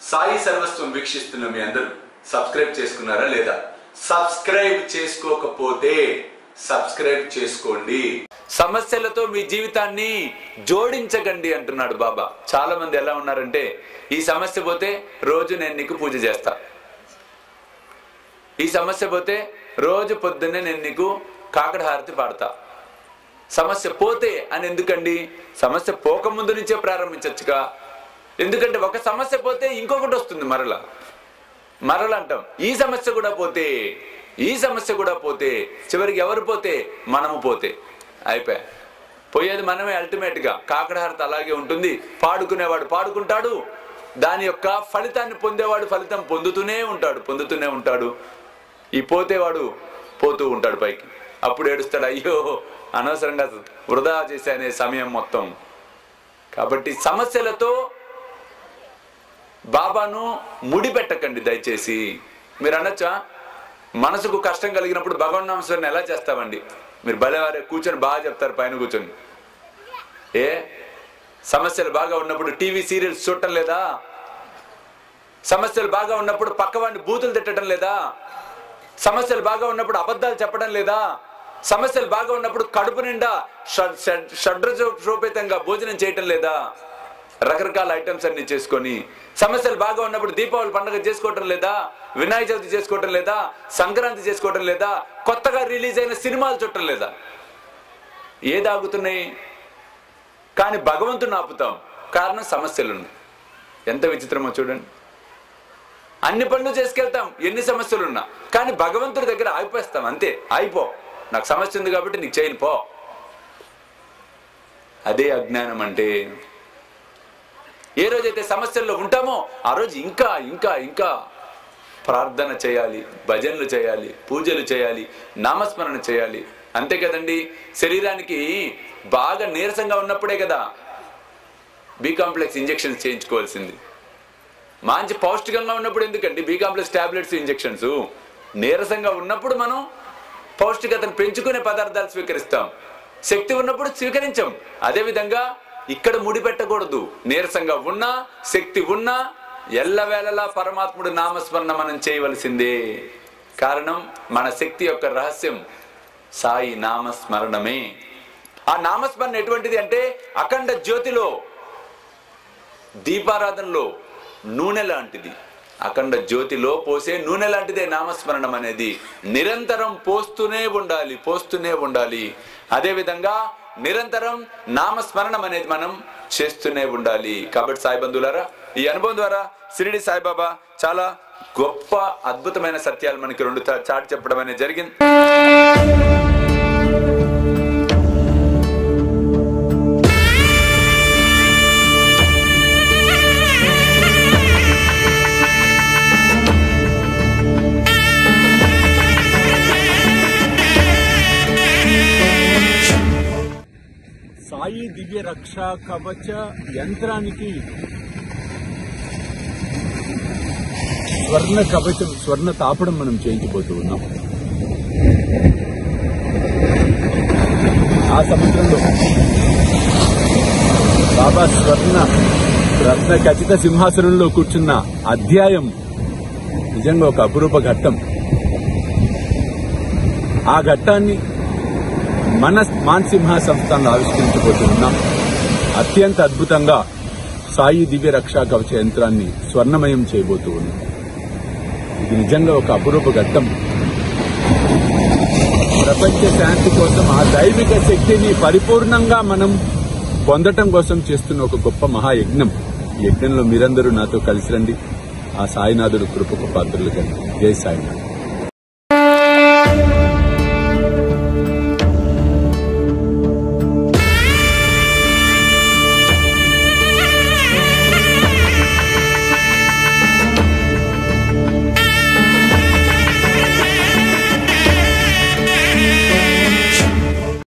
సాయి సర్వస్వం వీక్షిస్తున్న మీ అందరూ సబ్స్క్రైబ్ చేసుకున్నారా లేదా? సబ్స్క్రైబ్ చేసుకోకపోతే సబ్స్క్రైబ్ చేసుకోండి. సమస్యలతో మీ జీవితాన్ని జోడించకండి అంటున్నాడు బాబా. చాలా మంది ఎలా ఉన్నారంటే, ఈ సమస్య పోతే రోజు నేను నీకు పూజ చేస్తా, ఈ సమస్య పోతే రోజు పొద్దున్నే నేను నీకు కాకడ హారతి పాడతా. సమస్య పోతే అని ఎందుకండి? సమస్య పోకముందు నుంచే ప్రారంభించచ్చుగా. ఎందుకంటే ఒక సమస్య పోతే ఇంకొకటి వస్తుంది, మరల అంటాం. ఈ సమస్య కూడా పోతే, ఈ సమస్య కూడా పోతే, చివరికి ఎవరు పోతే? మనము పోతే అయిపోయా. పోయేది మనమే అల్టిమేట్ గా. కాకడ హారతి అలాగే ఉంటుంది. పాడుకునేవాడు పాడుకుంటాడు, దాని యొక్క ఫలితాన్ని పొందేవాడు ఫలితం పొందుతూనే ఉంటాడు. ఈ పోతేవాడు పోతూ ఉంటాడు పైకి. అప్పుడు ఏడుస్తాడు, అయ్యో అనవసరంగా వృధా చేశానే సమయం మొత్తం. కాబట్టి సమస్యలతో బాబాను ముడిపెట్టకండి దయచేసి. మీరు అనొచ్చా, మనసుకు కష్టం కలిగినప్పుడు భగవన్ నామస్మరణ ఎలా చేస్తామండి? మీరు భలేవారే కూర్చొని బాగా చెప్తారు పైన కూర్చొని. సమస్యలు బాగా ఉన్నప్పుడు టీవీ సీరియల్స్ చూడటం లేదా? సమస్యలు బాగా ఉన్నప్పుడు పక్కవాడిని బూతులు తిట్టడం లేదా? సమస్యలు బాగా ఉన్నప్పుడు అబద్ధాలు చెప్పడం లేదా? సమస్యలు బాగా ఉన్నప్పుడు కడుపు నిండా షడ్రజోపేతంగా భోజనం చేయటం లేదా? రకరకాల ఐటమ్స్ అన్ని చేసుకొని. సమస్యలు బాగా ఉన్నప్పుడు దీపావళి పండుగ చేసుకోవటం లేదా? వినాయక చవితి చేసుకోవటం లేదా? సంక్రాంతి చేసుకోవటం లేదా? కొత్తగా రిలీజ్ అయిన సినిమాలు చూడటం లేదా? ఏది ఆగుతున్నాయి? కానీ భగవంతుని ఆపుతాం, కారణం సమస్యలున్నాయి. ఎంత విచిత్రమో చూడండి. అన్ని పనులు చేసుకెళ్తాం ఎన్ని సమస్యలున్నా, కానీ భగవంతుడి దగ్గర ఆగిపోస్తాం. అంతే, ఆగిపో, నాకు సమస్య ఉంది కాబట్టి నీకు చేయను పో. అదే అజ్ఞానం అంటే. ఏ రోజైతే సమస్యల్లో ఉంటామో ఆ రోజు ఇంకా ఇంకా ఇంకా ప్రార్థన చేయాలి, భజనలు చేయాలి, పూజలు చేయాలి, నామస్మరణ చేయాలి. అంతే కదండి. శరీరానికి బాగా నీరసంగా ఉన్నప్పుడే కదా బి కాంప్లెక్స్ ఇంజెక్షన్స్ చేయించుకోవాల్సింది. మంచి పౌష్టికంగా ఉన్నప్పుడు ఎందుకండి బి కాంప్లెక్స్ టాబ్లెట్స్, ఇంజెక్షన్స్? నీరసంగా ఉన్నప్పుడు మనం పౌష్టికతను పెంచుకునే పదార్థాలు స్వీకరిస్తాం. శక్తి ఉన్నప్పుడు స్వీకరించాం. అదేవిధంగా ఇక్కడ ముడిపెట్టకూడదు. నీరసంగా ఉన్నా, శక్తి ఉన్నా ఎల్లవేళలా పరమాత్ముడు నామస్మరణ మనం చేయవలసిందే. కారణం మన శక్తి యొక్క రహస్యం సాయి నామస్మరణమే. ఆ నామస్మరణ ఎటువంటిది అంటే, అఖండ జ్యోతిలో, దీపారాధనలో నూనె లాంటిది. అఖండ జ్యోతిలో పోసే నూనె లాంటిదే నామస్మరణం అనేది. నిరంతరం పోస్తూనే ఉండాలి. అదేవిధంగా నిరంతరం నామస్మరణం అనేది మనం చేస్తూనే ఉండాలి. కాబట్టి సాయి బంధువులారా, ఈ అనుభవం ద్వారా షిరిడి సాయిబాబా చాలా గొప్ప అద్భుతమైన సత్యాలు మనకి రెండు చాటి చెప్పడం అనేది జరిగింది. సాయి దివ్య రక్షా కవచ యంత్రానికి స్వర్ణ కవచం, స్వర్ణ తాపడం మనం చేయించబోతూ ఉన్నాం. ఆ సముద్రంలో బాబా స్వర్ణ రత్న ఖచ్చిత సింహాసనంలో కూర్చున్న అధ్యాయం నిజంగా ఒక అపురూప ఘట్టం. ఆ ఘట్టాన్ని మన మాన్సింహ సంస్థను ఆవిష్కరించబోతున్నాం. అత్యంత అద్భుతంగా సాయి దివ్య రక్షా కవచ యంత్రాన్ని స్వర్ణమయం చేయబోతూ ఉన్నాం. ఇది నిజంగా ఒక అపురూప ఘట్టం. ప్రపంచ శాంతి కోసం, ఆ దైవిక శక్తిని పరిపూర్ణంగా మనం పొందటం కోసం చేస్తున్న ఒక గొప్ప మహాయజ్ఞం. ఈ యజ్ఞంలో మీరందరూ నాతో కలిసి రండి. ఆ సాయినాథుడు కృపకు పాత్రలు కండి. జై సాయినాథ్.